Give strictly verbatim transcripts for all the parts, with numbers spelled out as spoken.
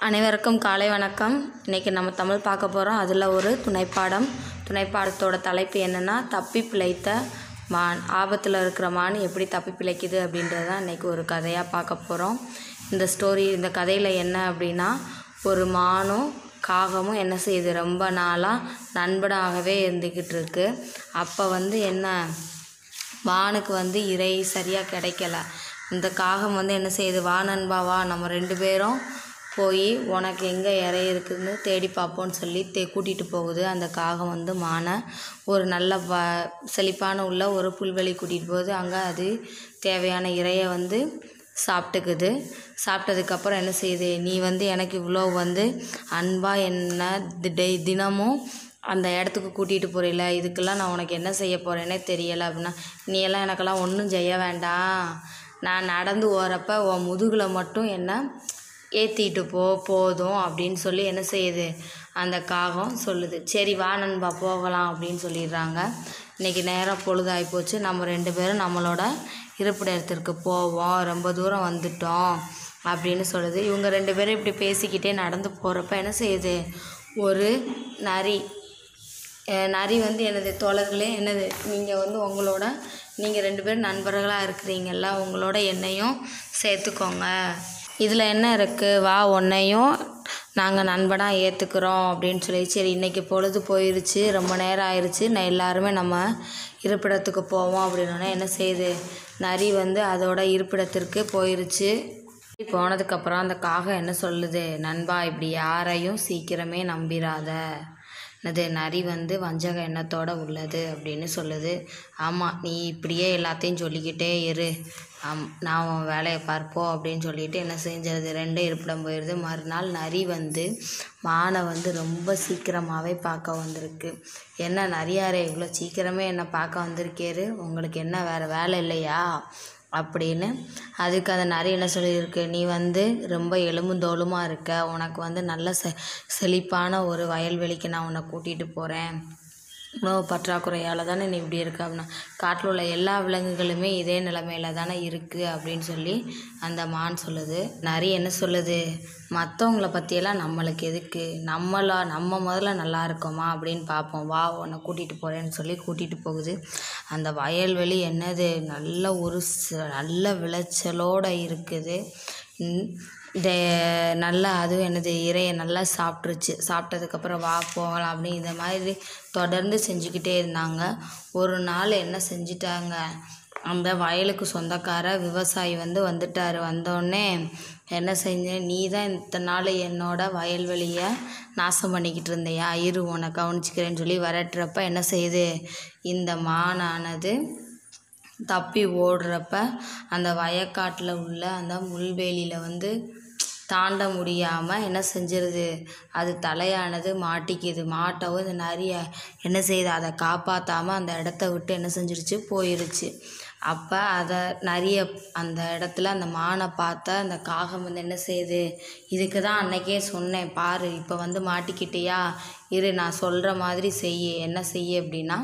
அனைவருக்கும் காலை வணக்கம். இன்றைக்கி நம்ம தமிழ் பார்க்க போகிறோம். அதில் ஒரு துணைப்பாடம். துணைப்பாடத்தோட தலைப்பு என்னென்னா, தப்பி பிழைத்த மான். ஆபத்தில் இருக்கிற மான் எப்படி தப்பி பிழைக்குது அப்படின்றது தான் இன்றைக்கி ஒரு கதையாக பார்க்க போகிறோம். இந்த ஸ்டோரி இந்த கதையில் என்ன அப்படின்னா, ஒரு மானும் காகமும் என்ன செய்யுது, ரொம்ப நாளாக நண்பனாகவே இருந்துக்கிட்டு இருக்கு. அப்போ வந்து என்ன, மானுக்கு வந்து இறை சரியாக கிடைக்கல. இந்த காகம் வந்து என்ன செய்யுது, வா நண்பா வா, நம்ம ரெண்டு பேரும் போய் உனக்கு எங்கே இறை இருக்குதுன்னு தேடி பார்ப்போன்னு சொல்லி தே கூட்டிகிட்டு போகுது. அந்த காகம் வந்து மானை ஒரு நல்ல வ செழிப்பான உள்ள ஒரு புல்வெளி கூட்டிகிட்டு போகுது. அங்கே அது தேவையான இறையை வந்து சாப்பிட்டுக்குது. சாப்பிட்டதுக்கப்புறம் என்ன செய்யுது, நீ வந்து எனக்கு இவ்வளோ வந்து அன்பாக என்ன டெ தினமும் அந்த இடத்துக்கு கூட்டிகிட்டு போகிறீல, இதுக்கெல்லாம் நான் உனக்கு என்ன செய்ய போகிறேன்னே தெரியலை அப்படின்னா, நீ எல்லாம் எனக்கெல்லாம் ஒன்றும் செய்ய வேண்டாம், நான் நடந்து போகிறப்ப உன் முதுகில் மட்டும் என்ன ஏற்றிட்டு போ போதும் அப்படின்னு சொல்லி என்ன செய்யுது, அந்த காகம் சொல்லுது. சரி வா நண்பா போகலாம் அப்படின்னு சொல்லிடுறாங்க. இன்றைக்கி நேரம் பொழுதாகி போச்சு, நம்ம ரெண்டு பேரும் நம்மளோட இருப்பிட இடத்திற்கு போவோம், ரொம்ப தூரம் வந்துட்டோம் அப்படின்னு சொல்லுது. இவங்க ரெண்டு பேரும் இப்படி பேசிக்கிட்டே நடந்து போகிறப்ப என்ன செய்யுது, ஒரு நரி நரி வந்து என்னது, தோழர்களே என்னது, நீங்கள் வந்து உங்களோட நீங்கள் ரெண்டு பேரும் நண்பர்களாக இருக்கிறீங்கள, உங்களோட என்னையும் சேர்த்துக்கோங்க, இதில் என்ன இருக்குது, வா உன்னையும் நாங்கள் நண்பனாக ஏற்றுக்கிறோம் அப்படின்னு சொல்லி. சரி இன்னைக்கு பொழுது போயிடுச்சு, ரொம்ப நேரம் ஆயிடுச்சு, நான் எல்லாருமே நம்ம இருப்பிடத்துக்கு போவோம் அப்படின்னோடனே என்ன செய்யுது, நரி வந்து அதோட இருப்பிடத்திற்கு போயிடுச்சு. போனதுக்கப்புறம் அந்த காகம் என்ன சொல்லுது, நண்பா இப்படி யாரையும் சீக்கிரமே நம்பிராத, அது நரி வந்து வஞ்சக எண்ணத்தோடு உள்ளது அப்படின்னு சொல்லுது. ஆமாம், நீ இப்படியே எல்லாத்தையும் சொல்லிக்கிட்டே இரு, ஆம் நான் உன் வேலையை பார்ப்போம் அப்படின்னு சொல்லிட்டு என்ன செஞ்சிருது, ரெண்டு இருப்பிடம் போயிடுது. மறுநாள் நரி வந்து மானை வந்து ரொம்ப சீக்கிரமாகவே பார்க்க வந்திருக்கு. என்ன நரியாரே, இவ்வளோ சீக்கிரமே என்னை பார்க்க வந்திருக்கேரு, உங்களுக்கு என்ன வேறு வேலை இல்லையா அப்படின்னு. அதுக்கு அந்த நரி என்ன சொல்லியிருக்கு, நீ வந்து ரொம்ப எலும்புந்தோலுமாக இருக்க, உனக்கு வந்து நல்ல செ செழிப்பான ஒரு வயல்வெளிக்கு நான் உன்னை கூட்டிகிட்டு போகிறேன், உணவு பற்றாக்குறையால் தானே நீ இப்படி இருக்க அப்படின்னா, காட்டில் உள்ள எல்லா விலங்குகளுமே இதே நிலைமையில தானே இருக்குது அப்படின்னு சொல்லி அந்த மான் சொல்லுது. நரி என்ன சொல்லுது, மற்றவங்கள பற்றியெல்லாம் நம்மளுக்கு எதுக்கு, நம்மளா நம்ம முதல்ல நல்லா இருக்கோமா அப்படின்னு பார்ப்போம், வா உன்னை கூட்டிகிட்டு போகிறேன்னு சொல்லி கூட்டிகிட்டு போகுது. அந்த வயல்வெளி என்னது, நல்ல ஒரு நல்ல விளைச்சலோடு இருக்குது. இந்த நல்லா அதுவும் என்னது, இறையை நல்லா சாப்பிட்ருச்சு. சாப்பிட்டதுக்கப்புறம் வா போகலாம் அப்படின்னு இந்த மாதிரி தொடர்ந்து செஞ்சுக்கிட்டே இருந்தாங்க. ஒரு நாள் என்ன செஞ்சிட்டாங்க, அந்த வயலுக்கு சொந்தக்கார விவசாயி வந்து வந்துட்டார். வந்தோடனே என்ன செஞ்சேன், நீ தான் இத்தனை நாள் என்னோட வயல்வெளியை நாசம் பண்ணிக்கிட்டு இருந்தையா, இரு உன்னை கவனிச்சிக்கிறேன்னு சொல்லி வரட்டுறப்ப என்ன செய்யுது, இந்த மானானது தப்பி ஓடுறப்ப அந்த வயக்காட்டில் உள்ள அந்த முள்வேலியில் வந்து தாண்ட முடியாமல் என்ன செஞ்சிருது, அது தலையானது மாட்டிக்குது. மாட்டவும் இந்த நரியை என்ன செய்யுது, அதை காப்பாற்றாமல் அந்த இடத்த விட்டு என்ன செஞ்சிருச்சு, போயிடுச்சு. அப்போ அதை நிறைய அந்த இடத்துல அந்த மானை பார்த்த அந்த காகம் வந்து என்ன செய்யுது, இதுக்கு தான் அன்னைக்கே சொன்னேன் பாரு, இப்போ வந்து மாட்டிக்கிட்டியா, இரு நான் சொல்கிற மாதிரி செய்ய, என்ன செய்ய அப்படின்னா,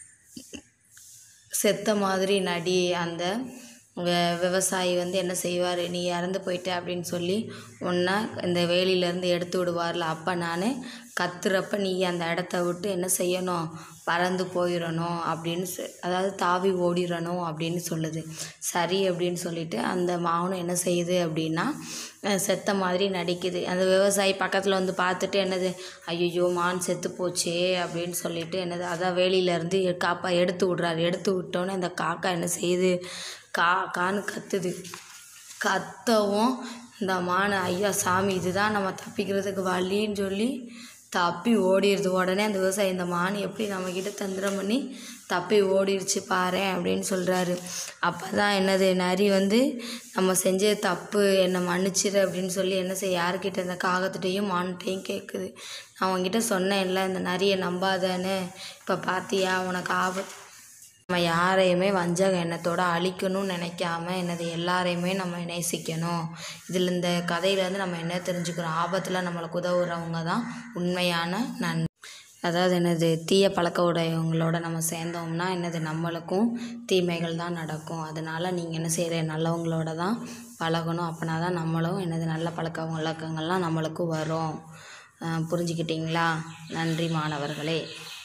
செத்த மாதிரி நடி. அந்த விவசாயி வந்து என்ன செய்வார், நீ இறந்து போயிட்ட அப்படின்னு சொல்லி உன்னை இந்த வேலியிலேருந்து எடுத்து விடுவார்ல, அப்போ நான் கத்துறப்ப நீ அந்த இடத்த விட்டு என்ன செய்யணும், பறந்து போயிடணும் அப்படின்னு, அதாவது தாவி ஓடிடணும் அப்படின்னு சொல்லுது. சரி அப்படின்னு சொல்லிட்டு அந்த மானும் என்ன செய்யுது அப்படின்னா, செத்த மாதிரி நடிக்குது. அந்த விவசாயி பக்கத்தில் வந்து பார்த்துட்டு என்னது, ஐயோ மான் செத்து போச்சே அப்படின்னு சொல்லிட்டு என்னது, அதான் வேலியிலேருந்து காப்பா எடுத்து விட்றாரு. எடுத்து விட்டோன்னே அந்த காக்கா என்ன செய்யுது, கா கான்னு கத்துது. கத்தவும் இந்த மானை, ஐயா சாமி இதுதான் நம்ம தப்பிக்கிறதுக்கு வழின்னு சொல்லி தப்பி ஓடிடுது. உடனே அந்த விவசாயி, இந்த மான் எப்படி நம்மக்கிட்ட தந்திரம் பண்ணி தப்பி ஓடிடுச்சு பாரு அப்படின்னு சொல்கிறாரு. அப்போ தான் என்னது, நரி வந்து நம்ம செஞ்ச தப்பு என்னை மன்னிச்சிடு அப்படின்னு சொல்லி என்ன செய்ய, யாருக்கிட்ட, இந்த காகத்திட்டையும் மான்கிட்டையும் கேட்குது. நான் உங்ககிட்ட சொன்னேன்ல இந்த நரியை நம்பாதேன்னு, இப்போ பார்த்தியா உனக்கு ஆபத்து. நம்ம யாரையுமே வஞ்சக எண்ணத்தோடு அழிக்கணும்னு நினைக்காம என்னது, எல்லாரையுமே நம்ம நேசிக்கணும். இதில் இந்த கதையிலேருந்து நம்ம என்ன தெரிஞ்சுக்கிறோம், ஆபத்தில் நம்மளுக்கு உதவுறவங்க தான் உண்மையான நன் அதாவது என்னது, தீய பழக்க உடையவங்களோட நம்ம சேர்ந்தோம்னா என்னது, நம்மளுக்கும் தீமைகள் தான் நடக்கும். அதனால் நீங்கள் என்ன செய்கிற, நல்லவங்களோட தான் பழகணும். அப்படின்னா தான் நம்மளும் என்னது நல்ல பழக்க வழக்கங்கள்லாம் நம்மளுக்கும் வரும். புரிஞ்சுக்கிட்டிங்களா? நன்றி மாணவர்களே.